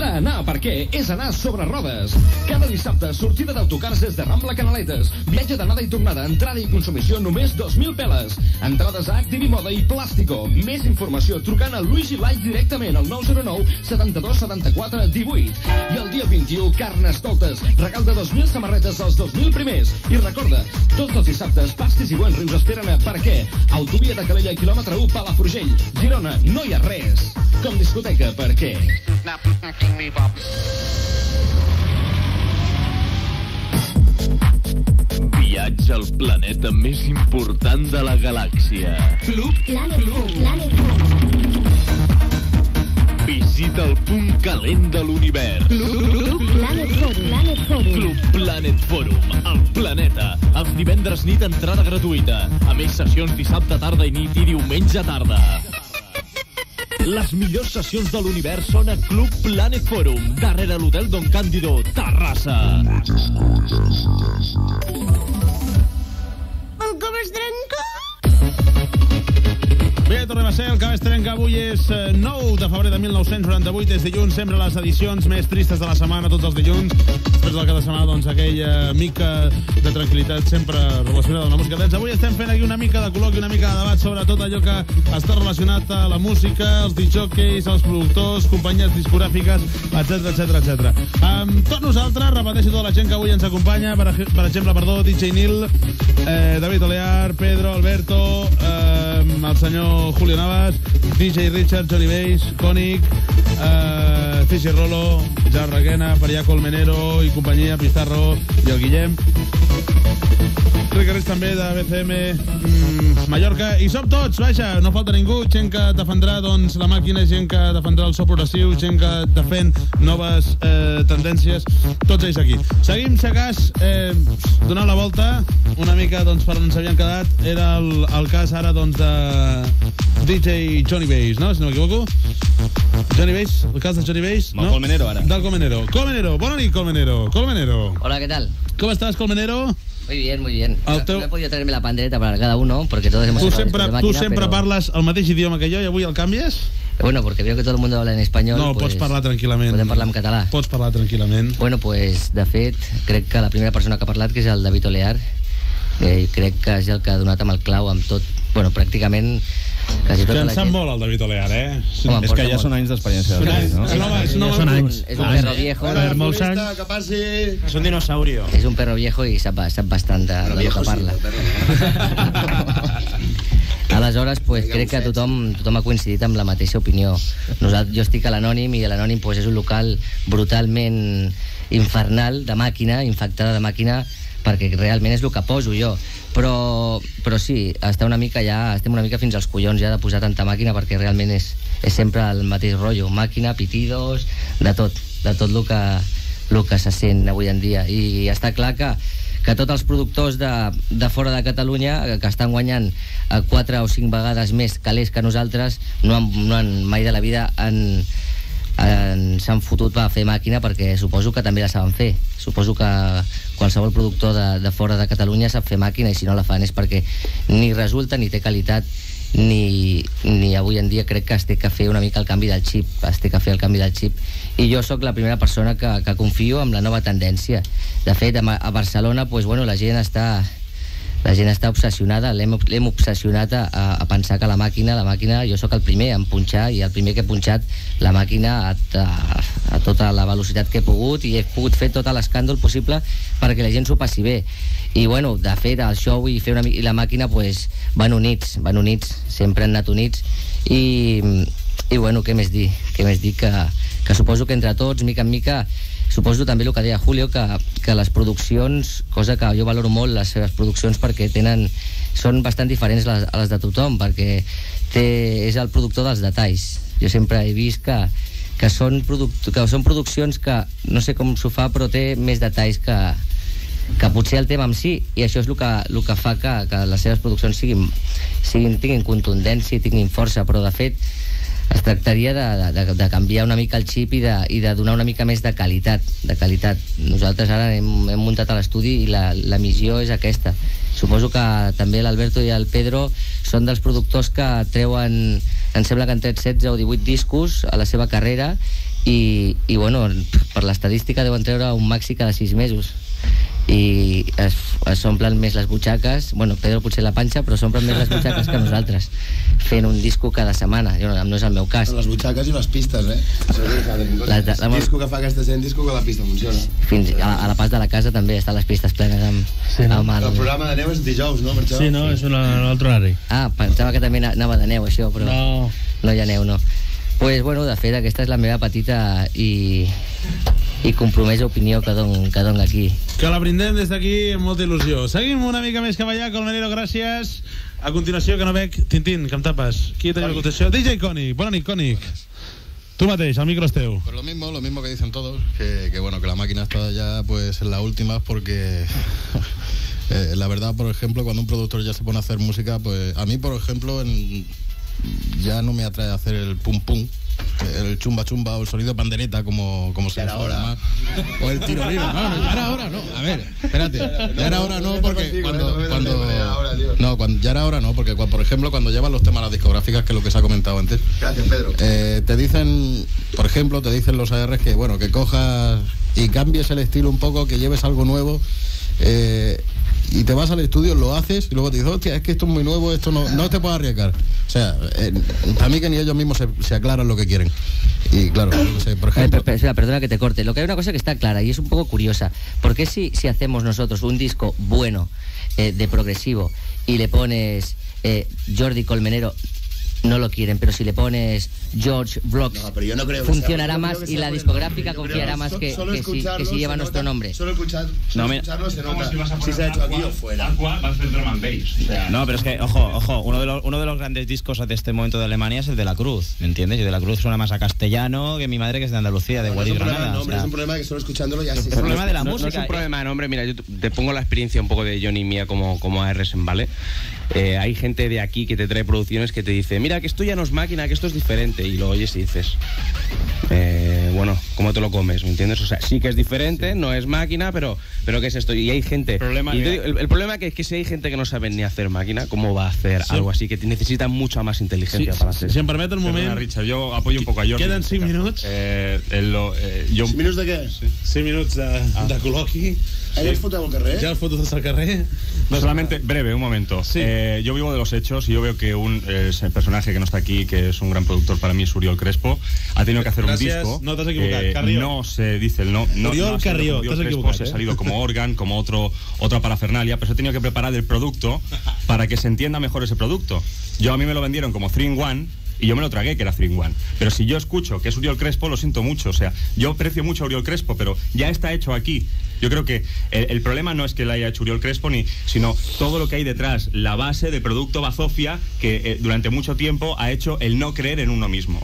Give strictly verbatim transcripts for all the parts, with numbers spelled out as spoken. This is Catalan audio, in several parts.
Anar per què és anar sobre rodes. Cada dissabte, sortida d'autocars des de Rambla Canaletes. Viatge d'anada i tornada, entrada i consumició només dos mil peles. Entrades a Activi Moda i Plàstico. Més informació trucant a Luigi Light directament al nou zero nou setanta-dos setanta-quatre divuit. I el dia vint-i-u, Carnestoltes. Regal de dos mil samarretes als dos mil primers. I recorda, tots els dissabtes, pastis i bons rius esperen a Per què. Autovia de Calella, quilòmetre u, Palafrugell. Girona, no hi ha res com discoteca Per què. Viatge al planeta més important de la galàxia. Club Planet Forum. Visita el punt calent de l'univers. Club Planet Forum. Club Planet Forum, al planeta. Els divendres nit entrada gratuïta. A més, sessions dissabte tarda i nit i diumenge tarda. Les millors sessions de l'univers són a Club Planet Forum, darrere l'hotel Don Cándido, Terrassa. El Cabes Trenca? Bé, tornem a ser, el Cabes Trenca avui és nou de febrer de mil nou-cents noranta-vuit, és dilluns, sempre les edicions més tristes de la setmana, tots els dilluns, després del cada setmana, doncs, aquella mica de tranquil·litat sempre relacionada amb la música dance. Avui estem fent aquí una mica de col·loqui, una mica de debat sobre tot allò que està relacionat a la música, els discjòqueis, els productors, companyies discogràfiques, etcètera, etcètera, etcètera. Amb tot nosaltres, repeteixo tota la gent que avui ens acompanya, per, per exemple, perdó, D J Nil, eh, David Olear, Pedro, Alberto, eh, el senyor Julio Navas, D J Richard, Johnny Bass, Koenig, eh, Fishy Rolo, Jar Requena, Parià Colmenero i companyia, Pizarro i el Guillem. Recarrers també de B C M mm, Mallorca, i som tots, vaja, no falta ningú, gent que defendrà doncs, la màquina, gent que defendrà el so progressiu, gent que defèn noves eh, tendències, tots ells aquí. Seguim, si cas, eh, donant la volta una mica doncs, per on ens havien quedat, era el, el cas ara doncs, de D J Johnny Bass, no? Si no m'equivoco. Johnny Bass, el cas de Johnny Bass, no? No? Colmenero, ara. Del Colmenero. Colmenero, bona nit, Colmenero. Colmenero. Hola, ¿qué tal? ¿Cómo estás, Colmenero? Muy bien, muy bien. El teu... No he podido traerme la pandereta para cada uno, porque todos hemos... Tu estado sempre, de máquina, tu sempre pero... parles el mateix idioma que jo i avui el canvies? Bueno, porque veo que todo el mundo habla en español. No, pues, pots parlar tranquil·lament. Podem parlar en català. Pots parlar tranquil·lament. Bueno, pues, de fet, crec que la primera persona que ha parlat, que és el David Olear, eh, crec que és el que ha donat amb el clau amb tot, bueno, pràcticament quasi tota que la en sap gent. molt el David Olear, eh? Home, és que ja són anys d'experiència. Són anys, no? sí, home, és, no, són anys. És un perro viejo. Per molts anys. Que passi... És un dinosaurio. És un perro viejo i sap, sap bastant de, de lo que parla. Aleshores, pues, crec que tothom, tothom ha coincidit amb la mateixa opinió. Nosaltres, jo estic a l'Anònim i l'Anònim pues, és un local brutalment infernal, de màquina, infectada de màquina, perquè realment és el que poso jo. Però, però sí, està una mica ja, estem una mica fins als collons ja de posar tanta màquina, perquè realment és, és sempre el mateix rotllo, màquina, pitidos, de tot, de tot el que, el que se sent avui en dia. I està clar que que tots els productors de, de fora de Catalunya, que estan guanyant quatre o cinc vegades més calés que nosaltres, no han, no han mai de la vida han, han, s'han fotut per fer màquina, perquè suposo que també la saben fer. Suposo que qualsevol productor de, de fora de Catalunya sap fer màquina, i si no la fan és perquè ni resulta ni té qualitat, ni, ni avui en dia crec que es té que fer una mica el canvi del xip, es té que fer el canvi del xip, i jo sóc la primera persona que, que confio en la nova tendència. De fet, a Barcelona pues, bueno, la gent està la gent està obsessionada, l'hem obsessionat a, a pensar que la màquina, la màquina, jo sóc el primer en punxar, i el primer que he punxat la màquina a, a, a tota la velocitat que he pogut, i he pogut fer tot l'escàndol possible perquè la gent s'ho passi bé. I bueno, de fet, el show i, fer una, i la màquina pues, van units, van units, sempre han anat units, i, i bueno, què més dir? Què més dir que, que suposo que entre tots, mica en mica, suposo també el que deia Julio, que, que les produccions, cosa que jo valoro molt les seves produccions, perquè tenen, són bastant diferents a les, a les de tothom, perquè té, és el productor dels detalls. Jo sempre he vist que, que, són, product, que són produccions que no sé com s'ho fa, però té més detalls que, que potser el tema en si, i això és el que, el que fa que, que les seves produccions siguin, siguin, tinguin contundència i tinguin força, però de fet es tractaria de, de, de canviar una mica el xip i de, i de donar una mica més de qualitat, de qualitat. Nosaltres ara hem, hem muntat a l'estudi i la, la missió és aquesta. Suposo que també l'Alberto i el Pedro són dels productors que treuen, em sembla que han tret setze o divuit discos a la seva carrera, i, i bueno, per l'estadística deuen treure un màxim cada sis mesos i es, es s'omplen més les butxaques, bueno, Pedro potser la panxa, però s'omplen més les butxaques que nosaltres, fent un disco cada setmana. Jo, no és el meu cas. Les butxaques i les pistes, eh? La, la, la, disco que fa aquesta gent, disco que la pista funciona. Fins a, a la pas de la casa també estan les pistes plenes amb, sí, no? amb el... El programa de neu és dijous, no? Per això? Sí, no, és un altre horari. Ah, pensava que també anava de neu això, però no, no hi ha neu, no. Pues, bueno, de fet, aquesta és la meva petita i, i compromesa opinió que dono que don aquí. Que la brindem des d'aquí amb molta il·lusió. Seguim una mica més cap allà, Colmenero, gràcies. A continuació, que no veig, Tintín, que em tapes. Qui tenim a continuació? D J Cònic. Bona nit, Cònic. Tú mateix, el micro es teu. Pues lo mismo, lo mismo que dicen todos, que, que bueno, que la máquina está ya pues en las últimas porque eh, la verdad, por ejemplo, cuando un productor ya se pone a hacer música, pues a mí, por ejemplo, en, ya no me atrae hacer el pum pum, el chumba chumba o el sonido pandereta como, como se llama, o el tiro libre. No, no, ya era hora, no. A ver, espérate, ya era hora no porque cuando, cuando no, cuando ya era hora no porque por ejemplo cuando llevan los temas a las discográficas, que es lo que se ha comentado antes. Gracias, Pedro. Eh, te dicen, por ejemplo, te dicen los A Rs que bueno, que cojas y cambies el estilo un poco, que lleves algo nuevo. Eh, y te vas al estudio, lo haces y luego te dices, hostia, es que esto es muy nuevo, esto no, no te puedes arriesgar. O sea, eh, para mí que ni ellos mismos se, se aclaran lo que quieren. Y claro, no sé, por ejemplo... Ay, espera, perdona que te corte. Lo que hay una cosa que está clara y es un poco curiosa. ¿Por qué si, si hacemos nosotros un disco bueno, eh, de progresivo, y le pones eh, Jordi Colmenero, no lo quieren, pero si le pones George Vlogs, no, pero yo no creo que funcionará sea, más que y la bueno. discográfica Yo confiará más que, solo que, si, que si lleva nuestro nombre. Solo, escuchar, solo no, escucharlo se nota si, vas a si se ha hecho aquí o fuera. Aqua va a hacer drum and bass. O sea, no, pero es que, ojo, ojo, uno de, los, uno de los grandes discos de este momento de Alemania es el de La Cruz, ¿me entiendes? Y de La Cruz suena más a castellano que mi madre, que es de Andalucía, de no, Guadix, no es un Granada. Nombre, o sea, es un problema que solo escuchándolo ya se... Es un problema de la no, música. No es un problema de nombre, mira, yo te pongo la experiencia un poco de Johnny mía como, como A Rs, ¿vale? Eh, hay gente de aquí que te trae producciones que te dice, mira, que esto ya no es máquina, que esto es diferente, y lo oyes y dices, eh, bueno, ¿cómo te lo comes? ¿Me entiendes? O sea, sí que es diferente, no es máquina, pero, pero ¿qué es esto? Y hay gente... Problema, y te digo, el, el problema que es que si hay gente que no sabe ni hacer máquina, ¿cómo va a hacer sí. algo así? Que necesita mucha más inteligencia sí, para hacer. Si em permet un moment... Perdona, Richard, yo apoyo un poco a Jordi. Queden cinc minuts. Eh, el, lo, eh, jo... cinc minuts de què? Sí. cinc minuts de, ah. de col·loqui. Sí. ¿Ya os foteu al carrer? ¿Ya os fotos al carrer? No, solamente breve, un momento. Sí. Eh, yo vivo de los hechos y yo veo que un eh, personaje que no está aquí, que es un gran productor para mí, es Uriol Crespo, ha tenido que hacer Gracias. un disco. No te has equivocado, eh, Carrió. No se dice el no. no Uriol no Carrió, Uriol te has Crespo, equivocado. se ha ¿eh? salido como organ, como otro otra parafernalia, pero se ha tenido que preparar el producto para que se entienda mejor ese producto. Yo a mí me lo vendieron como three in one. Y yo me lo tragué, que era three in one. Pero si yo escucho que es Uriol Crespo, lo siento mucho. O sea, yo aprecio mucho a Uriol Crespo, pero ya está hecho aquí. Yo creo que el, el problema no es que lo haya hecho Uriol Crespo, ni, sino todo lo que hay detrás, la base de producto bazofia que eh, durante mucho tiempo ha hecho el no creer en uno mismo.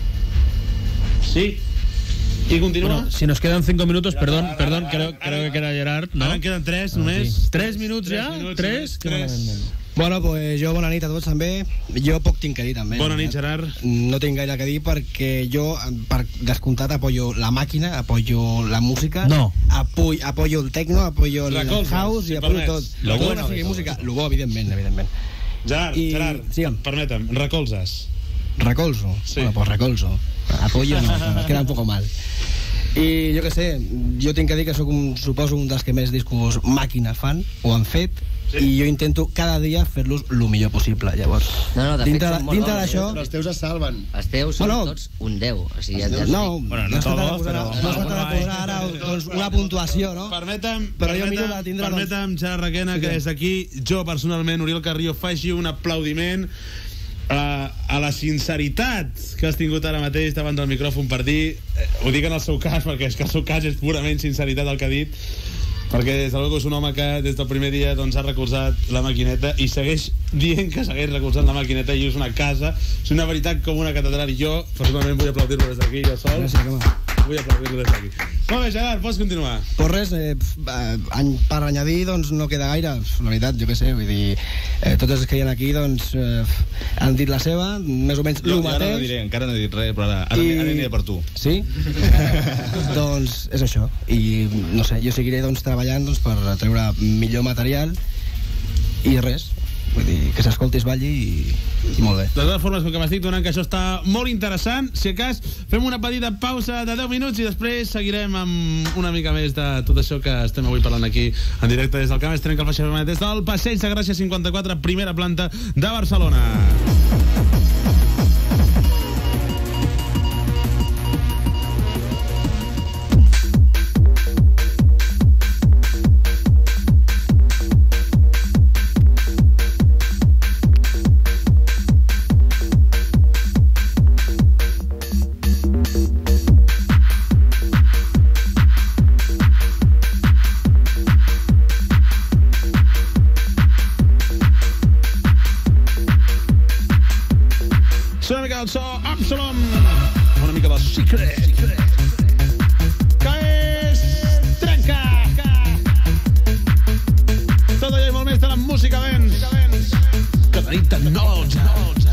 Sí. ¿Y continúa? Bueno, si nos quedan cinco minutos, perdón, ara, perdón, ara, creo, ara, creo que queda Gerard, ¿no? Ara en queden tres, ah, només. Sí. Tres minuts tres ja? Minuts, tres? tres. Bueno, pues jo bona nit a tots també. Jo poc tinc que dir també. Bona nit, Gerard. No tinc gaire que dir perquè jo, per descomptat, apoyo la màquina, apoyo la música, no. apoyo, apoyo el techno, apoyo el Recolza, house si i apoyo permets. tot. Lo tot bueno que sigui de música. Lo bo, evidentment, evidentment. Gerard, I, Gerard, sígue'm. permetem, recolzes. Recolzo. Sí. Bueno, pues recolzo. Apoyo no, no, queda un poco mal. I jo què sé, jo tinc que dir que soc un, suposo un dels que més discos màquines fan o han fet, sí. I jo intento cada dia fer-los el millor possible. Llavors, no, no, de dintre, fet, són molt dintre bons, d'això... Però els teus es salven. Els teus són bueno, tots un deu. O sigui, ja, ja no, bueno, no no es tracta de todos, posar, però... no es tracta de posar ara doncs, una puntuació, no? Permetem, però permetem, jo miro de tindre... permetem, Gerard Requena, que des d'aquí, jo personalment, Uriol Carrió, faci un aplaudiment a, a la sinceritat que has tingut ara mateix davant del micròfon per dir, eh, ho dic en el seu cas perquè és que el seu cas és purament sinceritat el que ha dit, perquè des de luego és un home que des del primer dia doncs, ha recolzat la maquineta i segueix dient que segueix recolzant la maquineta i és una casa, és una veritat com una catedral i jo personalment vull aplaudir-lo des d'aquí jo sol. Gràcies, home. Vull aplaudir-lo des d'aquí. Molt bé, Gerard, pots continuar. Pues res, eh, eh, per añadir doncs no queda gaire, la veritat, jo què sé, vull dir, eh, tots els que hi ha aquí doncs eh, han dit la seva, més o menys jo, el mateix. Jo no diré, encara no he dit res, però ara, ara, I... ara aniré per tu. Sí? Doncs és això, i no sé, jo seguiré doncs treballant doncs, per treure millor material i res, vull dir, que s'escolti, es balli i, i molt bé. De totes formes, com que m'estic donant que això està molt interessant, si a cas fem una petita pausa de deu minuts i després seguirem amb una mica més de tot això que estem avui parlant aquí en directe des del Camp Estrenca, el Faixa F M, des del Passeig de Gràcia cinquanta-quatre, primera planta de Barcelona. El so Absalom, una mica de Secret, que és Trenca, tot allò i molt més de la música dance que tenim tecnologia.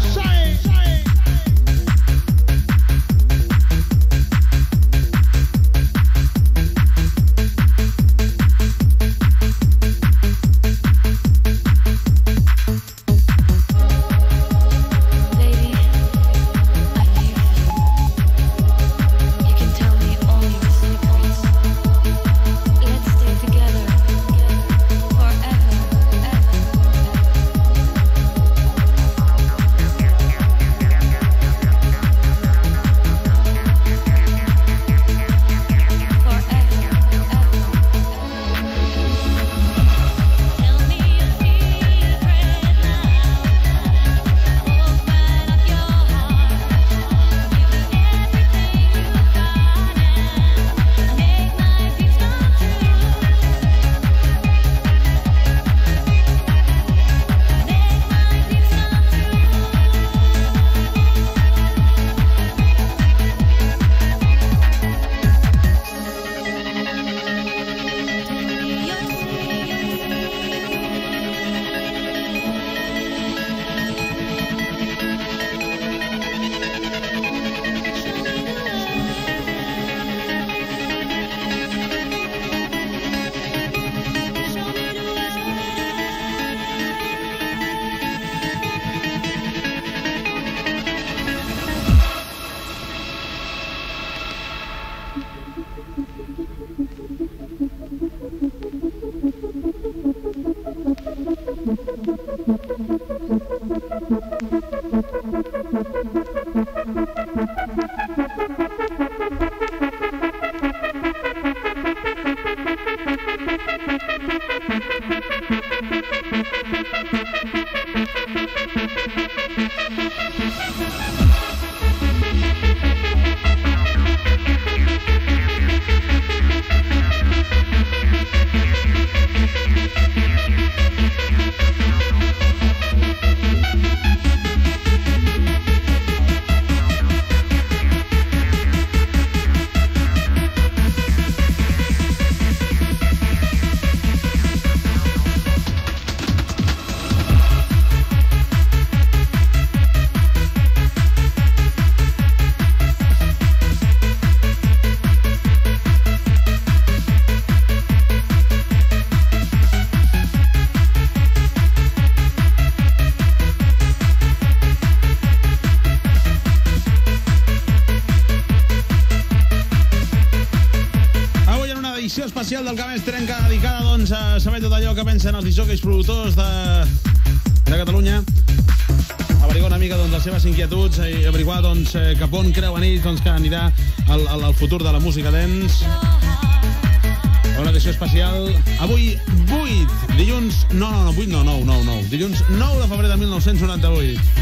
Especial del Camp Estrenca dedicada doncs, a saber tot allò que pensen els discjòqueis productors de, de Catalunya, averiguar una mica doncs, les seves inquietuds i averiguar doncs, cap on creuen ells doncs, que anirà el, el, el futur de la música dance. Una edició especial avui vuit, dilluns no, no, no, vuit no, nou, nou, nou dilluns nou de febrer de mil nou-cents noranta-vuit.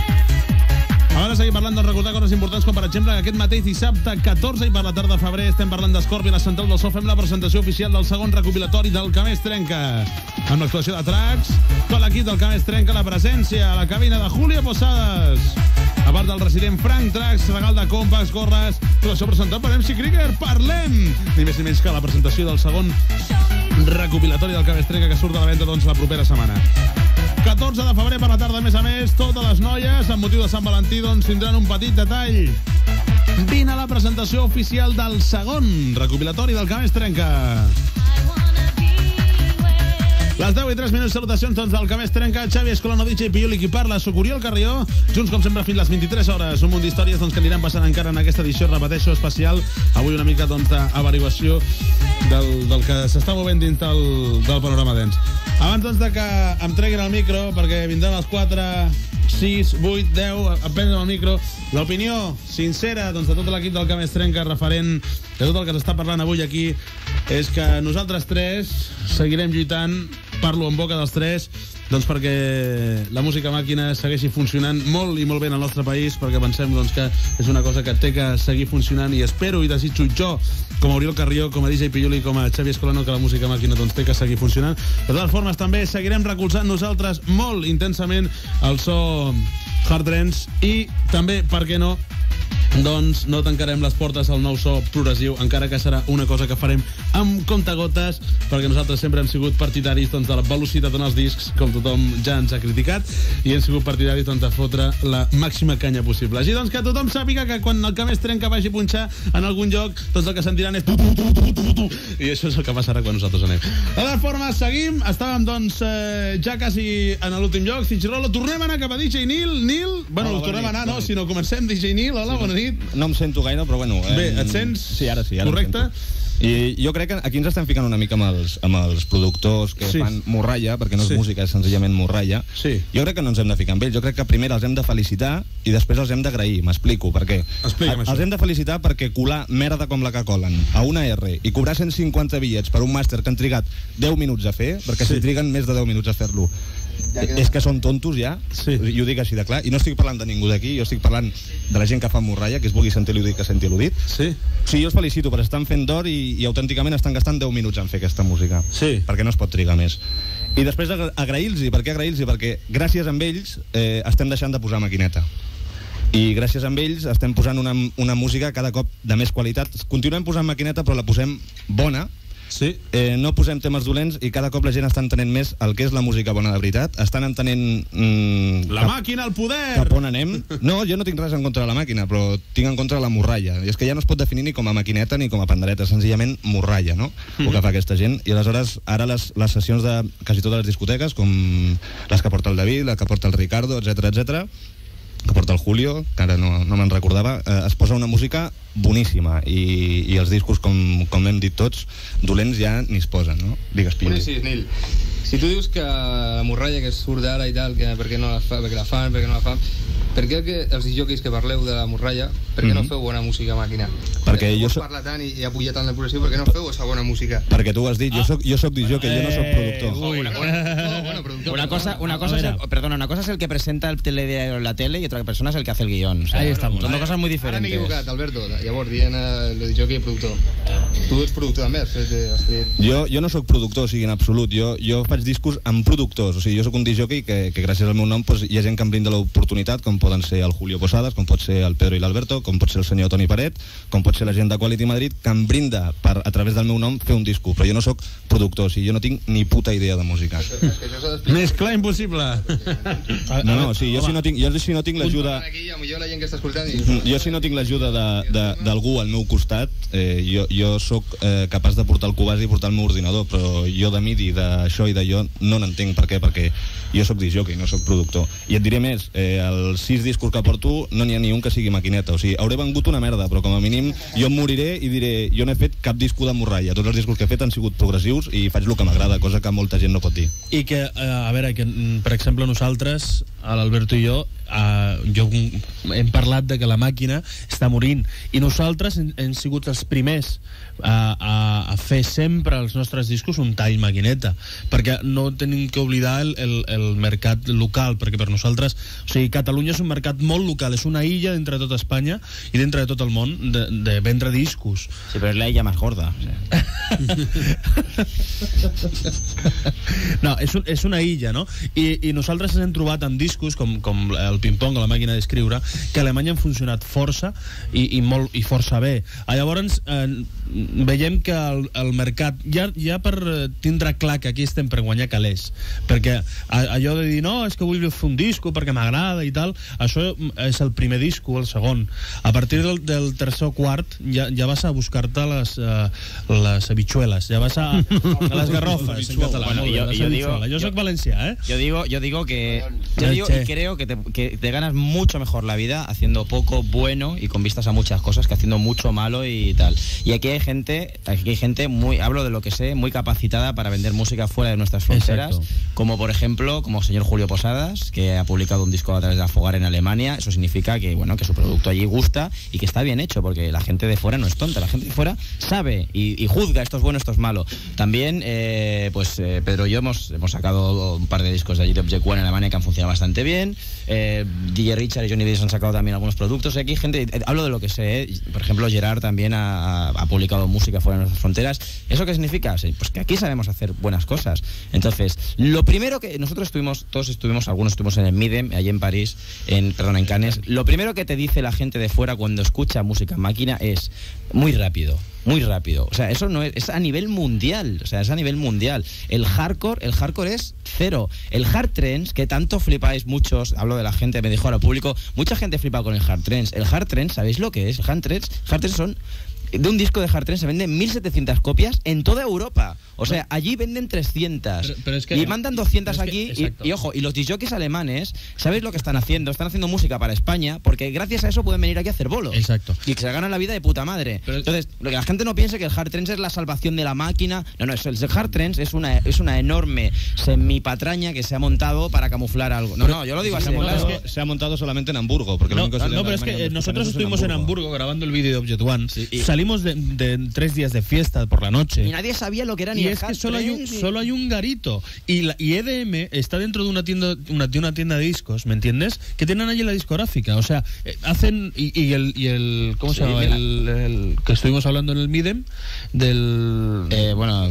Ara seguim parlant de recordar coses importants com per exemple que aquest mateix dissabte catorze i per la tarda de febrer estem parlant d'Escorpi a la Central del So, fem la presentació oficial del segon recopilatori del Camp Estrenca amb l'actuació de tracks, tot l'equip del Camp Estrenca, la presència a la cabina de Julio Posadas, a part del resident Frank Trax, regal de compacts, gorres, tot això presentat per M C Krieger. Parlem ni més ni menys que la presentació del segon recopilatori del Camp Estrenca que surt a la venda doncs, la propera setmana. catorze de febrer per la tarda, a més a més, totes les noies, amb motiu de Sant Valentí, doncs tindran un petit detall. Vine a la presentació oficial del segon recopilatori del Camp Estrenca. Les deu i tres minuts, salutacions doncs del que més trenca, Xavi Escolano, D J Pioli, qui parla, soc Oriol Carrió, junts com sempre fins les vint-i-tres hores, un munt d'històries doncs, que aniran passant encara en aquesta edició, repeteixo, especial, avui una mica doncs d'averiguació del, del que s'està movent dins del, del panorama dance. Abans doncs de que em treguin el micro, perquè vindran els quatre, sis, vuit, deu, em prenen el micro, l'opinió sincera doncs, de tot l'equip del que més trenca, referent de tot el que s'està parlant avui aquí, és que nosaltres tres seguirem lluitant, parlo en boca dels tres, doncs perquè la música màquina segueixi funcionant molt i molt bé en el nostre país, perquè pensem doncs, que és una cosa que té que seguir funcionant i espero i desitjo jo, com a Oriol Carrió, com a D J Pioli, com a Xavi Escolano, que la música màquina doncs, té que seguir funcionant. De totes formes, també seguirem recolzant nosaltres molt intensament el so Hard Trance i també, per què no, doncs no tancarem les portes al nou so progressiu, encara que serà una cosa que farem amb comptagotes, perquè nosaltres sempre hem sigut partidaris doncs, de la velocitat en els discs, com tothom ja ens ha criticat, i hem sigut partidaris doncs, de fotre la màxima canya possible. Així doncs que tothom sàpiga que quan el que més trenca vagi a punxar en algun lloc, doncs el que sentiran és tu, tu, tu, tu, tu, tu, i això és el que passarà quan nosaltres anem. De totes formes, seguim, estàvem doncs eh, ja quasi en l'últim lloc, Cichirolo, tornem a anar cap a D J Nil, Nil, bueno, hola, tornem a anar, no, si no comencem, D J Nil, hola, sí, bona nit. No em sento gaire, però bueno... Eh, Bé, et sents? Sí, ara sí. Ara correcte? I jo crec que aquí ens estem ficant una mica amb els, amb els productors que sí. fan morralla, perquè no és sí. música, és senzillament morralla. Sí. Jo crec que no ens hem de ficar amb ells. Jo crec que primer els hem de felicitar i després els hem d'agrair. M'explico, per què? Explica'm els hem de felicitar perquè colar merda com la que colen a una R i cobrar cent cinquanta bitllets per un màster que han trigat deu minuts a fer, perquè sí. si triguen més de deu minuts a fer-lo, ja que... és que són tontos ja, sí. i ho dic així de clar, i no estic parlant de ningú d'aquí, jo estic parlant de la gent que fa morralla, que es vulgui sentir l'udit que senti l'udit. Sí. Sí, jo els felicito, perquè estan fent d'or i, i autènticament estan gastant deu minuts en fer aquesta música, sí. perquè no es pot trigar més. I després agrair-los, per què agrair-los? Perquè gràcies a ells eh, estem deixant de posar maquineta. I gràcies a ells estem posant una, una música cada cop de més qualitat. Continuem posant maquineta, però la posem bona. Sí. Eh, no posem temes dolents i cada cop la gent està entenent més el que és la música bona de veritat. Estan entenent... Mm, la cap, màquina, el poder! Cap on anem. No, jo no tinc res en contra de la màquina, però tinc en contra de la morralla. I és que ja no es pot definir ni com a maquineta ni com a pandereta, senzillament morralla, no? Mm. El que fa aquesta gent. I aleshores, ara les, les sessions de quasi totes les discoteques, com les que porta el David, les que porta el Ricardo, etcètera, etcètera, que porta el Julio, que ara no, no me'n recordava, eh, es posa una música boníssima i, i els discos, com, com hem dit tots, dolents ja ni es posen, no? Digues, Pioli. Sí, sí, Nil. Si tu dius que la morralla que surt d'ara i tal, que per què no la, fa, perquè la fan, per què no la fan, per què que els disjòqueis que parleu de la morralla, per què mm-hmm. no feu bona música màquina? Perquè jo soc... parla tant i, i apuja tant la progressió, per què no feu aquesta bona música? Perquè tu ho has dit, jo soc, jo soc disjòquei, jo no soc productor. Uy, una, una, bueno, productor. Una cosa, una cosa es el, perdona, una cosa es el que presenta el telediario en la tele y otra persona es el que hace el guión. O sea, ahí estamos. Son dos cosas muy diferentes. Ara m'he equivocat, Alberto. Llavors, dient el disjòquei i productor. Tu ets productor també, has fet... Has fet... Jo, jo no sóc productor, o sigui, en absolut. Jo, jo faig discos amb productors. O sigui, jo sóc un disjòquei que, que gràcies al meu nom pues, hi ha gent que em brinda l'oportunitat, com poden ser el Julio Posadas, com pot ser el Pedro i l'Alberto, com pot ser el senyor Toni Paret, com pot ser la gent de Quality Madrid, que em brinda per, a través del meu nom fer un disco, però jo no sóc productor, o sigui, jo no tinc ni puta idea de música. Més clar impossible. No, no, o sigui, jo si no tinc, jo si no tinc l'ajuda... Jo si no tinc l'ajuda d'algú al meu costat, eh, jo, jo sóc eh, capaç de portar el Cubase i portar el meu ordinador, però jo de midi, d'això i d'allò, no n'entenc. Per què? Perquè jo sóc disjockey, no sóc productor. I et diré més, eh, els sis discos que porto no n'hi ha ni un que sigui maquineta, o sigui, hauré vengut una merda, però com a mínim jo em moriré i diré, jo no he fet cap disco de morralla, tots els discos que he fet han sigut progressius i faig el que m'agrada, cosa que molta gent no pot dir. I que, eh, a veure, que per exemple nosaltres, l'Alberto i jo, eh, jo hem parlat de que la màquina està morint i nosaltres hem, hem sigut els primers a, a, a fer sempre els nostres discos un tall maquineta, perquè no tenim que oblidar el, el, el mercat local, perquè per nosaltres, o sigui, Catalunya és un mercat molt local, és una illa dintre de tota Espanya i dintre de tot el món de, de vendre discos. Sí, però és la illa més gorda. O sea. No, és, un, és una illa, no? I, i nosaltres ens hem trobat amb discos discos, com, com el ping-pong o la màquina d'escriure, que a Alemanya han funcionat força i, i, molt, i força bé. A llavors eh, veiem que el, el mercat ja, ja per tindre clar que aquí estem per guanyar calés, perquè a, allò de dir no, és que vull fer un disco perquè m'agrada i tal, això és el primer disco, el segon. A partir del, del tercer o quart ja, ja vas a buscar-te les, uh, les habichuelas, ja vas a, a les garrofes en català. Bueno, yo, yo digo, yo soy valencià, ¿eh? Yo digo, yo digo que yo digo y creo que te, que te ganas mucho mejor la vida haciendo poco bueno y con vistas a muchas cosas que haciendo mucho malo y tal. Y aquí hay gente, aquí hay gente muy, hablo de lo que sé, muy capacitada para vender música fuera de nuestras fronteras. Exacto. Como por ejemplo, como el señor Julio Posadas, que ha publicado un disco a través de Afogar en Alemania. Eso significa que bueno, que su producto allí gusta y que está bien hecho, porque la gente de fuera no es tonta, la gente de fuera sabe y, y juzga esto es bueno, esto es malo. También eh, pues eh, Pedro y yo hemos, hemos sacado un par de discos de allí de Object One en Alemania que han funcionado bastante bien. eh, D J Richard y Johnny Davis han sacado también algunos productos. Y aquí gente, eh, hablo de lo que sé, eh, por ejemplo Gerard también ha, ha publicado música fuera de nuestras fronteras. ¿Eso qué significa? Sí, pues que aquí sabemos hacer buenas cosas. Entonces, lo primero que nosotros estuvimos, todos estuvimos, algunos estuvimos en el Midem, allí en París, en, perdón, en Cannes. Lo primero que te dice la gente de fuera cuando escucha música en máquina es muy rápido. Muy rápido, o sea, eso no es, es a nivel mundial, o sea, es a nivel mundial. El hardcore, el hardcore es cero. El hard trance, que tanto flipáis muchos, hablo de la gente, me dijo ahora público, mucha gente flipa con el hard trance. El hard trance, ¿sabéis lo que es? El hard trance, hard trance son, de un disco de hard trance se venden mil setecientas copias en toda Europa. O sea, allí venden trescientas. Pero, pero es que y no. mandan doscientas aquí. Que, y, y ojo, y los disjockeys alemanes, ¿sabéis lo que están haciendo? Están haciendo música para España, porque gracias a eso pueden venir aquí a hacer bolos. Exacto. Y que se ganan la vida de puta madre. Pero, entonces, lo que la gente no piense que el hard trance es la salvación de la máquina. No, no, el hard trance es una, es una enorme semipatraña que se ha montado para camuflar algo. No, no, yo lo digo así. No, es que se ha montado solamente en Hamburgo. Porque no, lo único no, no pero es que eh, nosotros estuvimos en Hamburgo. en Hamburgo grabando el vídeo de Object One. Sí, y salimos de, de tres días de fiesta por la noche. Y nadie sabía lo que era ni y el es hard que solo hay un, trance, solo hay un garito. Y, la, y E D M está dentro de una tienda, una, de una tienda de discos, ¿me entiendes? Que tienen allí la discográfica. O sea, eh, hacen. Y, y, el, y el. ¿Cómo se sí, llama? El, el que estuvimos hablando en el Midem. Del. Eh, bueno,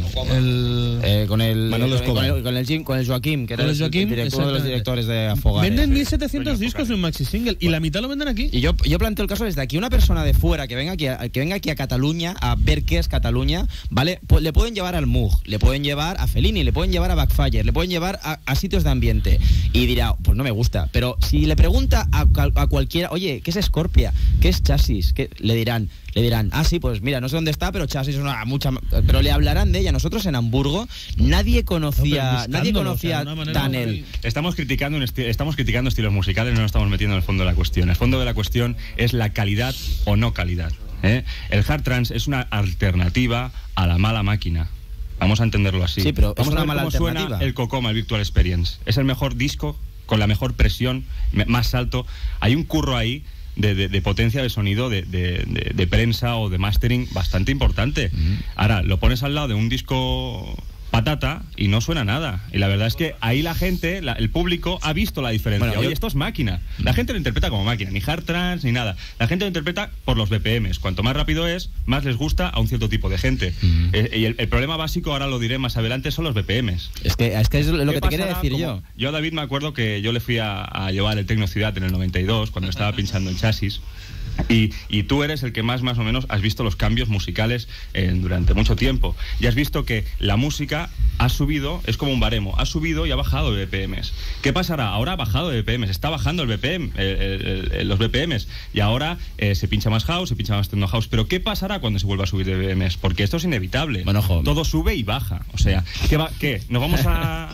el, eh, con el. Manolo con el, con el, Jim, con el Joaquim, que con era el Joaquim, el director, uno de los directores de Afogar. Venden mil setecientos discos en un maxi single. Y la mitad lo venden aquí. Y yo, yo planteo el caso desde aquí. Una persona de fuera que venga aquí a, que venga aquí a Cataluña a ver qué es Cataluña, ¿vale? Pues le pueden llevar al Moog, le pueden llevar a Fellini, le pueden llevar a Backfire, le pueden llevar a, a sitios de ambiente. Y dirá, pues no me gusta. Pero si le pregunta a, a cualquiera, oye, ¿qué es Scorpia? ¿Qué es Chasis? ¿Qué? Le dirán, le dirán, ah, sí, pues mira, no sé dónde está, pero Chasis es una mucha. Pero le hablarán de ella. Nosotros en Hamburgo nadie conocía, no, nadie conocía o sea, Tunnel. Estamos criticando, un esti estamos criticando estilos musicales, no nos estamos metiendo en el fondo de la cuestión. El fondo de la cuestión es la calidad o no calidad. ¿eh? El hard trance es una alternativa a la mala máquina. Vamos a entenderlo así. Sí, pero vamos es una a ver mala cómo alternativa. Suena el Cocoma, el Virtual Experience. Es el mejor disco con la mejor presión, más alto. Hay un curro ahí de, de, de potencia de sonido, de, de, de, de prensa o de mastering bastante importante. Mm. Ahora, lo pones al lado de un disco patata y no suena nada. Y la verdad es que ahí la gente, la, el público ha visto la diferencia. Bueno, Oye, yo... esto es máquina. La gente lo interpreta como máquina, ni hard trance ni nada. La gente lo interpreta por los B P Ms. Cuanto más rápido es, más les gusta a un cierto tipo de gente. Mm. Eh, y el, el problema básico, ahora lo diré más adelante, son los B P Ms. Es que es, que es lo que te quería decir como, yo. Yo, David, me acuerdo que yo le fui a, a llevar el Tecno Ciudad en el noventa y dos, cuando estaba pinchando en Chasis. Y, y tú eres el que más más o menos has visto los cambios musicales eh, durante mucho tiempo y has visto que la música ha subido, es como un baremo, ha subido y ha bajado de B P Ms. ¿Qué pasará? Ahora ha bajado de B P Ms, está bajando el B P M, eh, eh, los B P Ms y ahora eh, se pincha más house, se pincha más techno house. Pero ¿qué pasará cuando se vuelva a subir de B P Ms? Porque esto es inevitable. Bueno, ojo. Todo sube y baja. O sea, ¿qué va, qué? ¿Nos vamos a, a,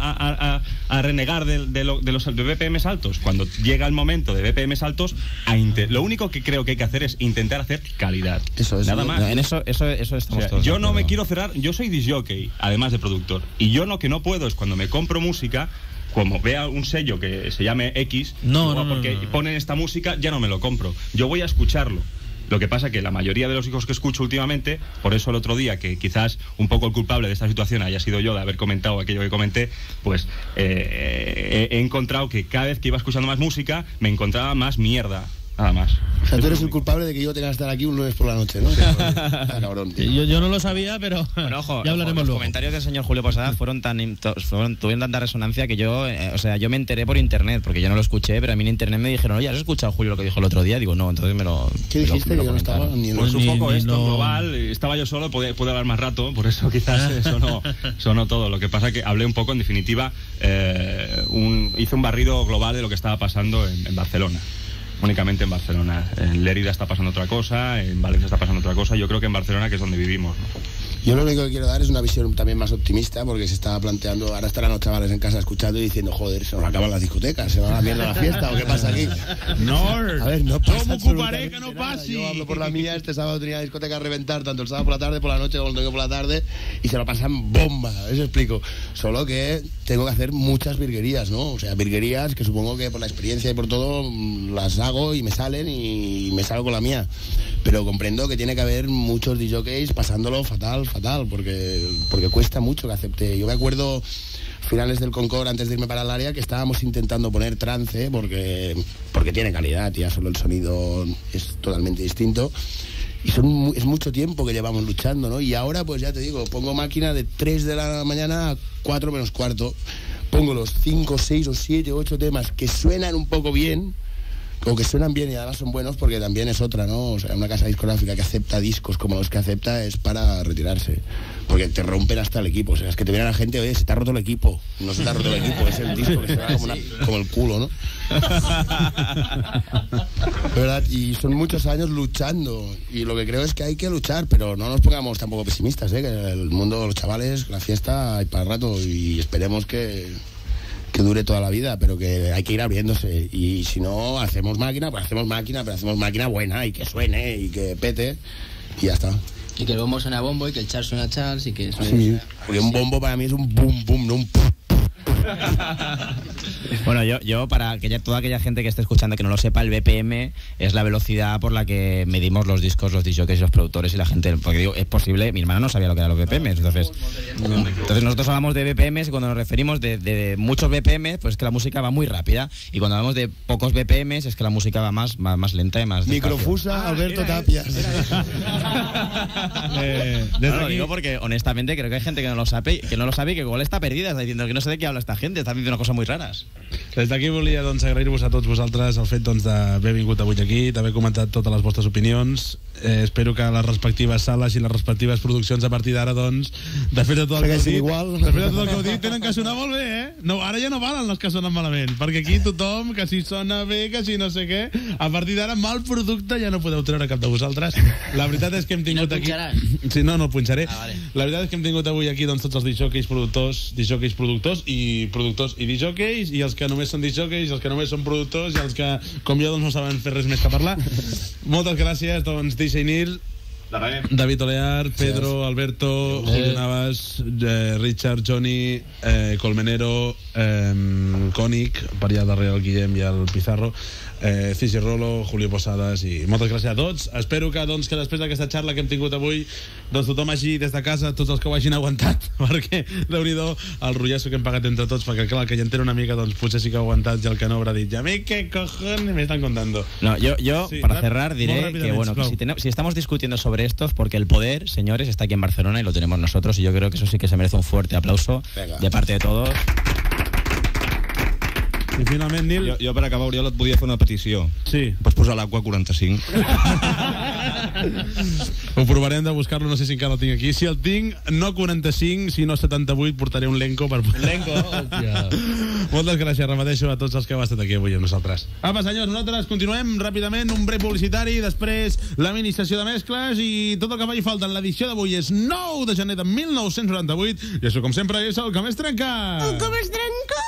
a, a, a renegar de, de, lo, de los de B P Ms altos? Cuando llega el momento de B P Ms altos, a lo único que creo que hay que hacer es intentar hacer calidad. Eso es. Nada más. En eso, eso, eso estamos o sea, todos. Yo no me quiero cerrar, yo soy disc jockey, además de productor. Y yo lo que no puedo es cuando me compro música, como vea un sello que se llame X, no, no, no, porque no, no. ponen esta música, ya no me lo compro. Yo voy a escucharlo. Lo que pasa que la mayoría de los hijos que escucho últimamente, por eso el otro día, que quizás un poco el culpable de esta situación haya sido yo de haber comentado aquello que comenté, pues eh, he, he encontrado que cada vez que iba escuchando más música, me encontraba más mierda nada más. O sea, tú eres el culpable de que yo tenga que estar aquí un lunes por la noche, ¿no? Ah, cabrón, tío. Yo, yo no lo sabía, pero Bueno, ojo, ya hablaremos ojo, los luego. comentarios del señor Julio Posada fueron tan to- fueron, tuvieron tanta resonancia que yo, eh, o sea, yo me enteré por internet, porque yo no lo escuché, pero a mí en internet me dijeron, oye, ¿has escuchado, Julio, lo que dijo el otro día? Digo, no, entonces me lo... ¿Qué me lo- dijiste? me lo Que yo no estaba comentaron. ni en Pues un Ni- poco ni esto no- global, estaba yo solo, pude, pude hablar más rato, por eso quizás sonó, sonó todo. Lo que pasa que hablé un poco, en definitiva, eh, un, hice un barrido global de lo que estaba pasando en, en Barcelona. Únicamente en Barcelona. En Lérida está pasando otra cosa, en Valencia está pasando otra cosa. Yo creo que en Barcelona, que es donde vivimos, ¿no? Yo lo único que quiero dar es una visión también más optimista, porque se estaba planteando, ahora estarán los chavales en casa escuchando y diciendo, joder, se nos acaban las discotecas, se va a la mierda la fiesta, ¿o qué pasa aquí? No, a ver, no pasa ¿cómo ocuparé absolutamente que no nada. pase? Yo hablo por la mía, este sábado tenía discoteca a reventar, tanto el sábado por la tarde, por la noche, como el domingo por la tarde, y se lo pasan bomba, eso explico. Solo que tengo que hacer muchas virguerías, ¿no? O sea, virguerías que supongo que por la experiencia y por todo mm, las hago y me salen y me salgo con la mía. Pero comprendo que tiene que haber muchos D Js pasándolo fatal, fatal, porque, porque cuesta mucho que acepte. Yo me acuerdo finales del Concord, antes de irme para el área, que estábamos intentando poner trance porque, porque tiene calidad, ya solo el sonido es totalmente distinto. Y son, mu- es mucho tiempo que llevamos luchando, ¿no? Y ahora, pues ya te digo, pongo máquina de tres de la mañana a cuatro menos cuarto. Pongo los cinco, seis o siete, ocho temas que suenan un poco bien, o que suenan bien y además son buenos, porque también es otra, ¿no? O sea, una casa discográfica que acepta discos como los que acepta es para retirarse, porque te rompen hasta el equipo. O sea, es que te viene la gente, oye, se te ha roto el equipo. No se te ha roto el equipo, es el disco que se va como, una- como el culo, ¿no? ¿Verdad? Y son muchos años luchando, y lo que creo es que hay que luchar, pero no nos pongamos tampoco pesimistas, ¿eh? Que el mundo, los chavales, la fiesta hay para rato, y esperemos que que dure toda la vida, pero que hay que ir abriéndose, y si no hacemos máquina, pues hacemos máquina, pero hacemos máquina buena y que suene y que pete y ya está. Y que el bombo suena a bombo y que el char suena a char, y que suene... Sí, porque un bombo para mí es un boom boom, no un pum. Bueno, yo, yo para aquella, toda aquella gente que esté escuchando que no lo sepa, el B P M es la velocidad por la que medimos los discos, los disc jockeys y los productores y la gente. Porque digo, es posible, mi hermana no sabía lo que eran los B P Ms, entonces, entonces nosotros hablamos de B P Ms y cuando nos referimos de, de muchos B P Ms, pues es que la música va muy rápida, y cuando hablamos de pocos B P Ms es que la música va más, más, más lenta y más despacio. Microfusa, Alberto Tapias. Eh, no, lo digo porque honestamente creo que hay gente que no lo sabe, que no lo sabe y que igual está perdida, está diciendo que no sé de qué habla esta gente, está diciendo cosas muy raras. Des d'aquí volia doncs, agrair-vos a tots vosaltres el fet doncs, d'haver vingut avui aquí, d'haver comentat totes les vostres opinions. Eh, espero que les respectives sales i les respectives produccions a partir d'ara, doncs, després de tot el que heu dit, igual. després de tot el que heu dit, tenen que sonar molt bé, eh? No, ara ja no valen les que sonen malament, perquè aquí tothom, que si sona bé, que si no sé què, a partir d'ara, mal producte ja no podeu treure cap de vosaltres. La veritat és que hem tingut aquí... Sí, no, no el punxaré. Ah, vale. La veritat és que hem tingut avui aquí doncs, tots els disjockeys productors, disjockeys productors i productors i disjockeys, i els que només són disjockeys, els que només són productors, i els que, com jo, doncs, no saben fer res més que parlar. Moltes gràcies, doncs, D J Nil, David Olear, Pedro, Alberto, Julio Navas, eh, Richard, Johnny, eh, Colmenero, eh, Cònic, per allà darrere el Guillem i el Pizarro, eh, Cisi Rolo, Julio Posadas, i moltes gràcies a tots. Espero que, doncs, que després d'aquesta xarra que hem tingut avui, doncs tothom hagi des de casa, tots els que ho hagin aguantat, perquè déu-n'hi-do el rotllasso que hem pagat entre tots, perquè clar, el que ja entén una mica, doncs potser sí que ha aguantat, i el que no haurà dit, ja mi que cojones me están contando. No, yo, yo Sí, para rap- cerrar diré muy que bueno, que rápidamente, si, tenemos- si estamos discutiendo sobre esto es porque el poder, señores, está aquí en Barcelona y lo tenemos nosotros, y yo creo que eso sí que se merece un fuerte aplauso Venga. de parte de todos. I finalment, Nil... Jo, jo per acabar, Oriol, et podia fer una petició. Sí. Pots posar l'Aqua quaranta-cinc? Ho provarem de buscar-lo, no sé si encara el tinc aquí. Si el tinc, no quaranta-cinc, sinó setanta-vuit, portaré un Lenco per... Lenco, hòstia. Moltes gràcies, repeteixo, a tots els que heu estat aquí avui amb nosaltres. Apa, senyors, nosaltres continuem ràpidament, un breu publicitari, després la mini sessió de mescles i tot el que faci falta en l'edició d'avui és nou de gener de mil nou-cents noranta-vuit, i això, com sempre, és el que més trenca. El que més trenca?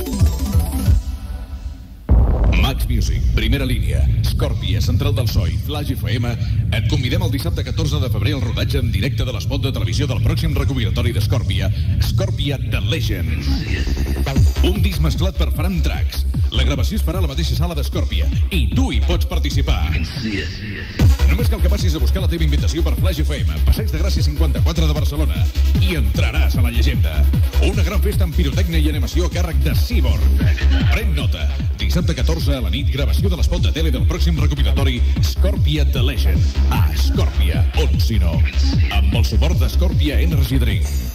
Max Music, primera línia, Scorpia, Central del So i Flash F M et convidem el dissabte catorze de febrer al rodatge en directe de l'espot de televisió del pròxim recopilatori de Scorpia, Scorpia The Legend. Un disc mesclat per Fran Tracks. La gravació es farà a la mateixa sala de Scorpia i tu hi pots participar. Només cal que passis a buscar la teva invitació per Flash F M, Passeig de Gràcia cinquanta-quatre de Barcelona, i entraràs a la llegenda. Una gran festa amb pirotècnia i animació a càrrec de Cyborg. Pren nota. dissabte catorze a la nit, gravació de l'espot de tele del pròxim recopilatori Scorpia The Legend. A Scorpia, on si no. Amb el suport de Scorpia Energy Drink.